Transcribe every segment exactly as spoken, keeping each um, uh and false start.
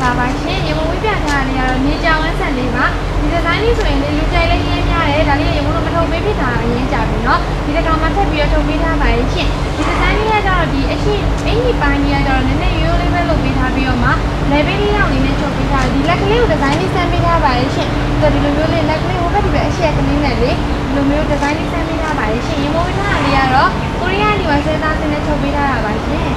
လာပါရှင်ရေမုံဝိပြထားနေရတော့နေကြောင်အဆက်လေးပါဒီဒီဇိုင်းလေးဆိုရင်လေလူကြိုက်လေးရင်းများတယ်ဒါလေးရေမုံလို့မထုတ်ပေးဖြစ်တာအရင်ကြပြီเนาะဒီတစ်ခါမှထပ်ပြီးတော့ထုတ်ပေးထားပါရဲ့ရှင်ဒီဒီဇိုင်းလေးကကြတော့ဒီအရှိအင်ကြီးပိုင်းကြီးကကြတော့နည်းနည်းရိုးရိုးလေးပဲလုပ်ပေးထားပြီးတော့မှလေဘေးလေးလောက်လေးနဲ့ချုပ်ပေးထားတယ်ဒီလက်ကလေးကိုဒီဇိုင်းလေးဆန်းပေးထားပါရဲ့ရှင်ဆိုတော့ဒီလိုမျိုးလေးလက်ကလေးဟိုဘက်ဒီဘက်အရှိကလေးနဲ့လေဒီလိုမျိုးဒီဇိုင်းလေးဆန်းပေးထားပါရဲ့ရှင်ရေမုံဝိထားလေးကတော့ကိုရီးယားဒီမှာစဲသားစင်းနဲ့ချုပ်ပေးထားတာပါရှင်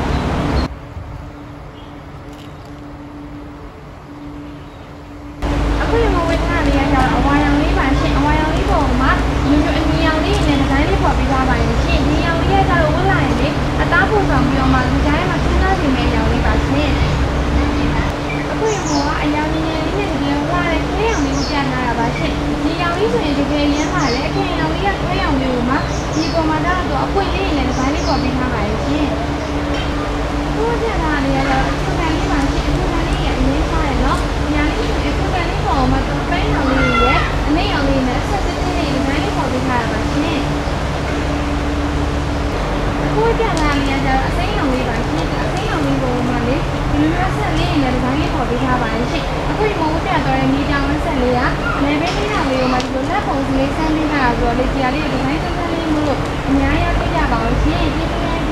အခုရေမုံဝိထားလေးကတော့အဝါရောင်လေးပါရှင်အဝါရောင်လေးပေါ်မှာမျိုးမျိုးအနီရောင်လေးနဲ့ဒီဇိုင်းလေးပေါ်ပေးထားပါရဲ့ရှင်ဒီရောင်လေးကကြတော့ဝတ်လာရင်လေအသားပုံဆောင်ပြီးတော့မှဒီဇိုင်းမှာစဉ်းစားနေမယ့်ရောင်လေးပါရှင်အခုရေမုံကအရောင်ငယ်ငယ်လေးနဲ့ဒီလိုဝါတဲ့ခဲရောင်လေးကိုပြန်လာတာပါရှင်ဒီရောင်လေးဆိုရင်တကယ်ရမ်းပါလေအခဲရောင်လေးကခဲရောင်လေးကိုမှဒီပေါ်မှာတော့အပွင့်လေးနဲ့ဒီဇိုင်းလေးပေါ်ပေးထားပါရဲ့ရှင်ကိုကျန်တာလေးကတော့အထူးခံလေးပါရှင်အထူးခံလေးရဲ့အရင်စားရနော်ဒီရောင်လေးဆိုရင်အထူးခံလေးပေါ်မှာတော့ပဲရောင်လေးရဲ့အနည်းရောင်လေးနဲ့ဆက်စစ်စစ်လေးဒီဇိုင်းလေးပေါ်ပေးထားတာပါရှင်ကိုကျန်တာလေးကတော့အစိမ်းရောင်လေးပါရှင်အစိမ်းရောင်လေးပေါ်မှာလေဒီလိုဆက်လေးနဲ့ဒီဇိုင်းလေးပေါ်ပေးထားပါရဲ့ရှင်အခုဒီမုံပြတော့တဲ့မိတောင်ဆက်လေးကလေဘေးလေးရောင်လေးကိုမှဒီလိုလက်ပုံစလေးဆန်းပေးထားတာဆိုတော့လေဒီဟာလေးဒီဇိုင်းဆက်ဆက်လေးမို့လို့အများကြီးပြကြပါအောင်ရှင်ကျေးဇူး